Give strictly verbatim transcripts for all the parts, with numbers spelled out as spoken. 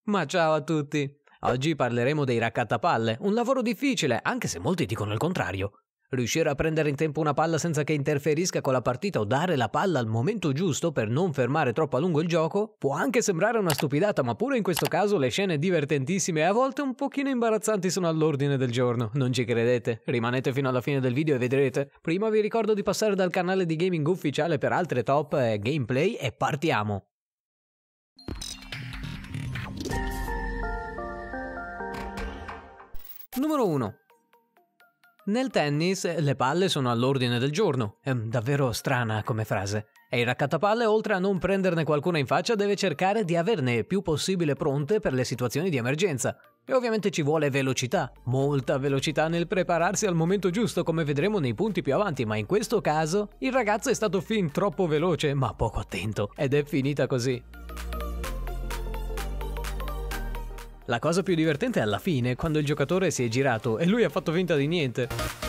Ma ciao a tutti! Oggi parleremo dei raccattapalle, un lavoro difficile, anche se molti dicono il contrario. Riuscire a prendere in tempo una palla senza che interferisca con la partita o dare la palla al momento giusto per non fermare troppo a lungo il gioco può anche sembrare una stupidata, ma pure in questo caso le scene divertentissime e a volte un pochino imbarazzanti sono all'ordine del giorno. Non ci credete? Rimanete fino alla fine del video e vedrete. Prima vi ricordo di passare dal canale di gaming ufficiale per altre top e gameplay e partiamo! Numero uno. Nel tennis le palle sono all'ordine del giorno. È davvero strana come frase. E il raccattapalle, oltre a non prenderne qualcuna in faccia, deve cercare di averne più possibile pronte per le situazioni di emergenza. E ovviamente ci vuole velocità, molta velocità nel prepararsi al momento giusto, come vedremo nei punti più avanti, ma in questo caso il ragazzo è stato fin troppo veloce, ma poco attento, ed è finita così. La cosa più divertente è alla fine, quando il giocatore si è girato e lui ha fatto finta di niente.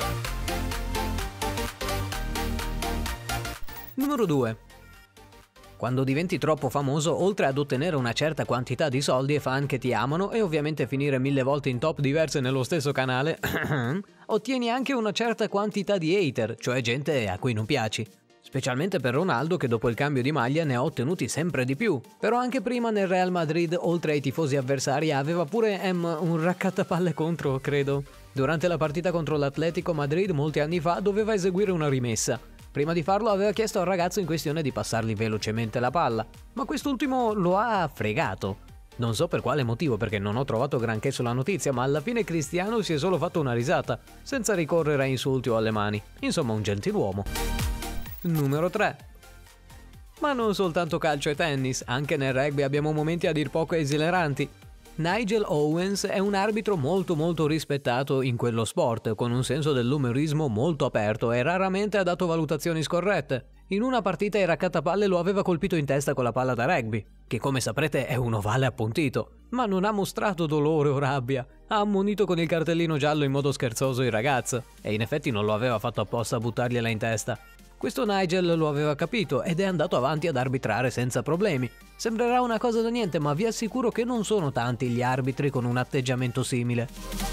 Numero due. Quando diventi troppo famoso, oltre ad ottenere una certa quantità di soldi e fan che ti amano e ovviamente finire mille volte in top diverse nello stesso canale, ottieni anche una certa quantità di hater, cioè gente a cui non piaci. Specialmente per Ronaldo, che dopo il cambio di maglia ne ha ottenuti sempre di più. Però anche prima nel Real Madrid, oltre ai tifosi avversari, aveva pure em, un raccattapalle contro, credo. Durante la partita contro l'Atletico Madrid molti anni fa doveva eseguire una rimessa. Prima di farlo aveva chiesto al ragazzo in questione di passargli velocemente la palla, ma quest'ultimo lo ha fregato. Non so per quale motivo, perché non ho trovato granché sulla notizia, ma alla fine Cristiano si è solo fatto una risata, senza ricorrere a insulti o alle mani. Insomma, un gentiluomo. Numero tre. Ma non soltanto calcio e tennis, anche nel rugby abbiamo momenti a dir poco esileranti. Nigel Owens è un arbitro molto molto rispettato in quello sport, con un senso dell'umorismo molto aperto e raramente ha dato valutazioni scorrette. In una partita il raccattapalle lo aveva colpito in testa con la palla da rugby, che come saprete è un ovale appuntito, ma non ha mostrato dolore o rabbia. Ha ammonito con il cartellino giallo in modo scherzoso il ragazzo, e in effetti non lo aveva fatto apposta a buttargliela in testa. Questo Nigel lo aveva capito ed è andato avanti ad arbitrare senza problemi. Sembrerà una cosa da niente, ma vi assicuro che non sono tanti gli arbitri con un atteggiamento simile.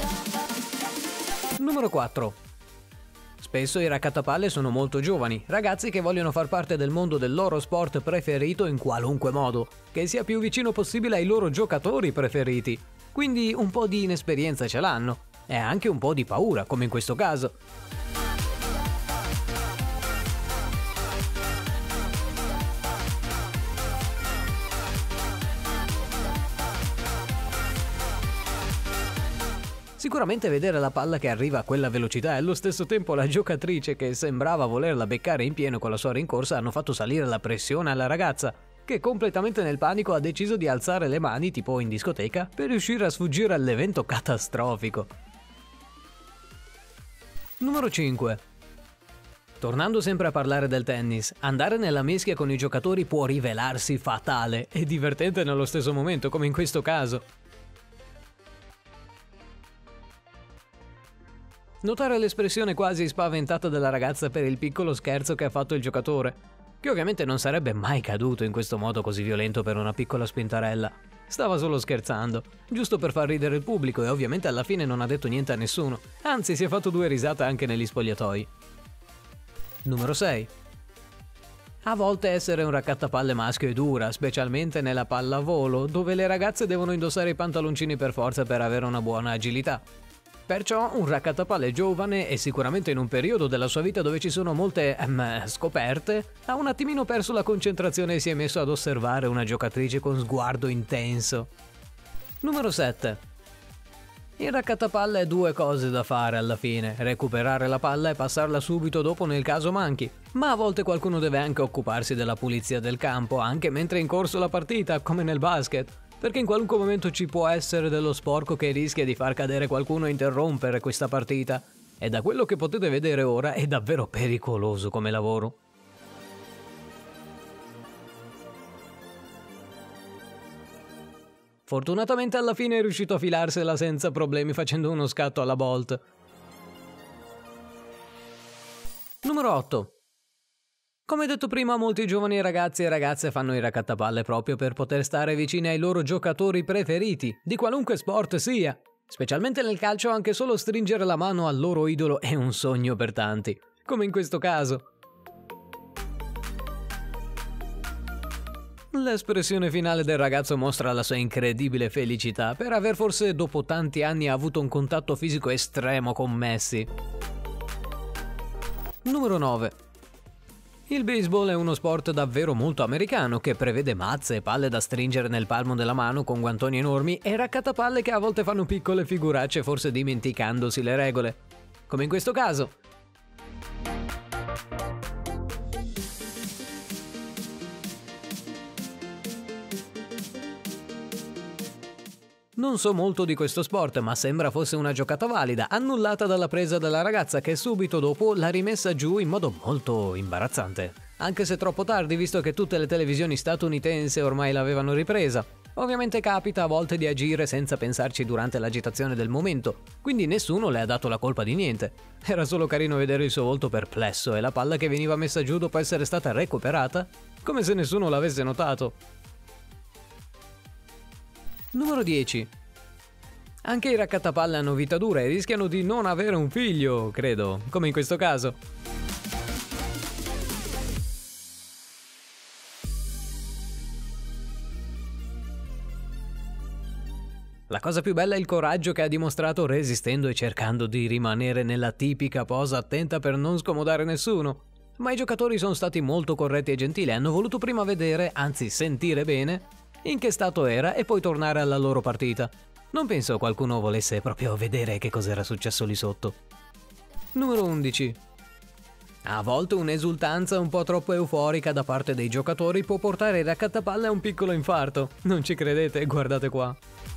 Numero quattro. Spesso i raccattapalle sono molto giovani, ragazzi che vogliono far parte del mondo del loro sport preferito in qualunque modo, che sia più vicino possibile ai loro giocatori preferiti. Quindi un po' di inesperienza ce l'hanno, e anche un po' di paura, come in questo caso. Sicuramente vedere la palla che arriva a quella velocità e allo stesso tempo la giocatrice che sembrava volerla beccare in pieno con la sua rincorsa hanno fatto salire la pressione alla ragazza, che completamente nel panico ha deciso di alzare le mani, tipo in discoteca, per riuscire a sfuggire all'evento catastrofico. Numero cinque. Tornando sempre a parlare del tennis, andare nella mischia con i giocatori può rivelarsi fatale e divertente nello stesso momento, come in questo caso. Notare l'espressione quasi spaventata della ragazza per il piccolo scherzo che ha fatto il giocatore, che ovviamente non sarebbe mai caduto in questo modo così violento per una piccola spintarella. Stava solo scherzando, giusto per far ridere il pubblico, e ovviamente alla fine non ha detto niente a nessuno, anzi si è fatto due risate anche negli spogliatoi. Numero sei. A volte essere un raccattapalle maschio è dura, specialmente nella pallavolo, dove le ragazze devono indossare i pantaloncini per forza per avere una buona agilità. Perciò un raccattapalle giovane e sicuramente in un periodo della sua vita dove ci sono molte ehm, scoperte, ha un attimino perso la concentrazione e si è messo ad osservare una giocatrice con sguardo intenso. Numero sette. Il raccattapalle ha due cose da fare alla fine: recuperare la palla e passarla subito dopo nel caso manchi. Ma a volte qualcuno deve anche occuparsi della pulizia del campo, anche mentre è in corso la partita, come nel basket. Perché in qualunque momento ci può essere dello sporco che rischia di far cadere qualcuno e interrompere questa partita. E da quello che potete vedere ora è davvero pericoloso come lavoro. Fortunatamente alla fine è riuscito a filarsela senza problemi facendo uno scatto alla Bolt. Numero otto. Come detto prima, molti giovani ragazzi e ragazze fanno i raccattapalle proprio per poter stare vicini ai loro giocatori preferiti, di qualunque sport sia. Specialmente nel calcio, anche solo stringere la mano al loro idolo è un sogno per tanti, come in questo caso. L'espressione finale del ragazzo mostra la sua incredibile felicità per aver forse dopo tanti anni avuto un contatto fisico estremo con Messi. Numero nove. Il baseball è uno sport davvero molto americano che prevede mazze e palle da stringere nel palmo della mano con guantoni enormi e raccattapalle che a volte fanno piccole figuracce forse dimenticandosi le regole, come in questo caso. Non so molto di questo sport, ma sembra fosse una giocata valida, annullata dalla presa della ragazza che subito dopo l'ha rimessa giù in modo molto imbarazzante. Anche se troppo tardi, visto che tutte le televisioni statunitensi ormai l'avevano ripresa. Ovviamente capita a volte di agire senza pensarci durante l'agitazione del momento, quindi nessuno le ha dato la colpa di niente. Era solo carino vedere il suo volto perplesso e la palla che veniva messa giù dopo essere stata recuperata, come se nessuno l'avesse notato. Numero dieci. Anche i raccattapalle hanno vita dura e rischiano di non avere un figlio, credo, come in questo caso. La cosa più bella è il coraggio che ha dimostrato resistendo e cercando di rimanere nella tipica posa attenta per non scomodare nessuno. Ma i giocatori sono stati molto corretti e gentili, hanno voluto prima vedere, anzi sentire bene, in che stato era e poi tornare alla loro partita. Non penso qualcuno volesse proprio vedere che cos'era successo lì sotto. Numero undici. A volte un'esultanza un po' troppo euforica da parte dei giocatori può portare i raccattapalle a un piccolo infarto. Non ci credete? Guardate qua.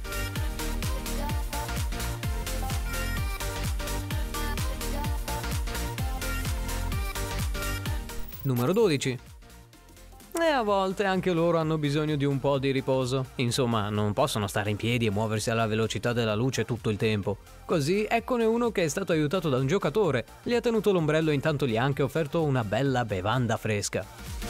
Numero dodici. E a volte anche loro hanno bisogno di un po' di riposo. Insomma, non possono stare in piedi e muoversi alla velocità della luce tutto il tempo. Così eccone uno che è stato aiutato da un giocatore. Gli ha tenuto l'ombrello e intanto gli ha anche offerto una bella bevanda fresca.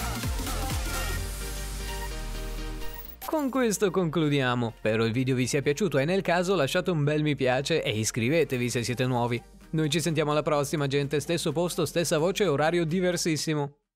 Con questo concludiamo. Spero il video vi sia piaciuto e nel caso lasciate un bel mi piace e iscrivetevi se siete nuovi. Noi ci sentiamo alla prossima, gente. Stesso posto, stessa voce, orario diversissimo.